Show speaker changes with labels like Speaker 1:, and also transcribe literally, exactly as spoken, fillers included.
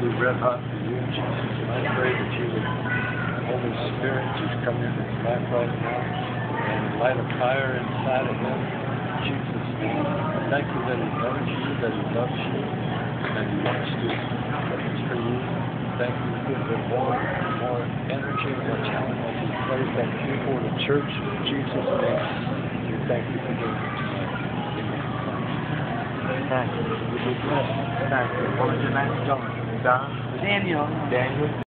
Speaker 1: be red hot for you, Jesus. And I pray that you would, Holy Spirit, just come into his life right now and light a fire inside of him. In Jesus' name. Thank you that he knows you, that he loves you, and he wants to things for you. Thank you for the more, more energy and more talent as he plays that keyboard in church. In Jesus' name, we thank you for doing it tonight. Amen.
Speaker 2: Thank you. Thank you. What was your name? John. John? Daniel. Daniel.